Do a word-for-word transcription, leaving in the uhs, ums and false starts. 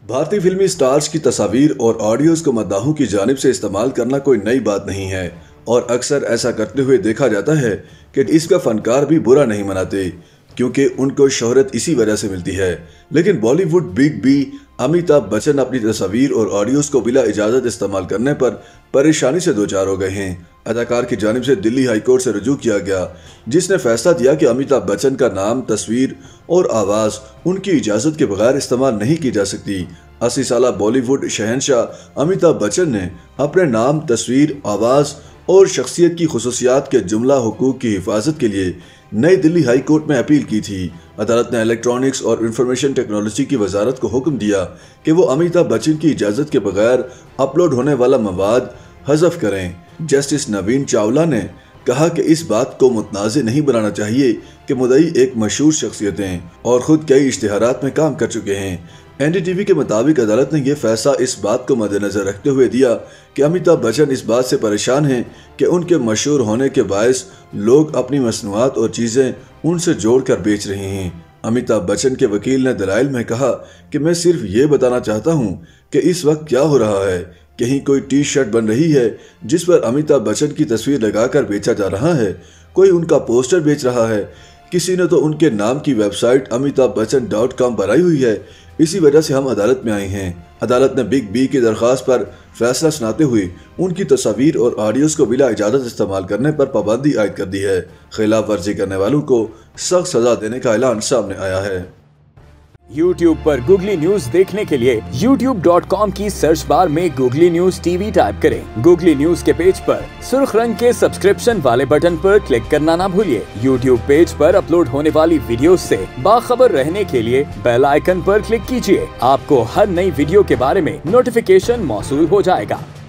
भारतीय फिल्मी स्टार्स की तस्वीर और ऑडियोज को मद्दाहों की जानिब से इस्तेमाल करना कोई नई बात नहीं है और अक्सर ऐसा करते हुए देखा जाता है कि इसका फनकार भी बुरा नहीं मनाते क्योंकि उनको शोहरत इसी वजह से मिलती है। लेकिन बॉलीवुड बिग बी अमिताभ बच्चन अपनी तस्वीर और ऑडियोज को बिला इजाज़त इस्तेमाल करने पर परेशानी से दो चार हो गए हैं। अदाकार की जानिब से दिल्ली हाई कोर्ट से रुजू किया गया, जिसने फैसला दिया कि अमिताभ बच्चन का नाम, तस्वीर और आवाज़ उनकी इजाज़त के बगैर इस्तेमाल नहीं की जा सकती। अस्सी साला बॉलीवुड शहंशाह अमिताभ बच्चन ने अपने नाम, तस्वीर, आवाज़ और शख्सियत की खुसूसियात के जुमला हुकूक की हिफाजत के लिए नई दिल्ली हाई कोर्ट में अपील की थी। अदालत ने इलेक्ट्रॉनिक्स और इंफॉर्मेशन टेक्नोलॉजी की वजारत को हुक्म दिया कि वो अमिताभ बच्चन की इजाज़त के बगैर अपलोड होने वाला मवाद हज़फ करें। जस्टिस नवीन चावला ने कहा कि इस बात को मुतनाज़ नहीं बनाना चाहिए कि मुद्दई एक मशहूर शख्सियत हैं और ख़ुद कई इश्तिहारात में काम कर चुके हैं। एन डी टी वी के मुताबिक अदालत ने यह फैसला इस बात को मद्देनजर रखते हुए दिया कि अमिताभ बच्चन इस बात से परेशान हैं कि उनके मशहूर होने के बायस लोग अपनी मसनूआत और चीज़ें उनसे जोड़ कर बेच रहे हैं। अमिताभ बच्चन के वकील ने दलाइल में कहा कि मैं सिर्फ ये बताना चाहता हूँ कि इस वक्त क्या हो रहा है। कहीं कोई टी शर्ट बन रही है जिस पर अमिताभ बच्चन की तस्वीर लगाकर बेचा जा रहा है, कोई उनका पोस्टर बेच रहा है, किसी ने तो उनके नाम की website Amitabh Bachchan dot com बनाई हुई है। इसी वजह से हम अदालत में आए हैं। अदालत ने बिग बी की दरख्वास्त पर फैसला सुनाते हुए उनकी तस्वीर और ऑडियोज को बिला इजाज़त इस्तेमाल करने पर पाबंदी आयद कर दी है। खिलाफ वर्जी करने वालों को सख्त सजा देने का ऐलान सामने आया है। YouTube पर गूगली न्यूज देखने के लिए यूट्यूब डॉट कॉम की सर्च बार में गूगली न्यूज टीवी टाइप करें। गूगली न्यूज के पेज पर सुर्ख रंग के सब्सक्रिप्शन वाले बटन पर क्लिक करना ना भूलिए। YouTube पेज पर अपलोड होने वाली वीडियोस से बाखबर रहने के लिए बेल आइकन पर क्लिक कीजिए। आपको हर नई वीडियो के बारे में नोटिफिकेशन मौसूल हो जाएगा।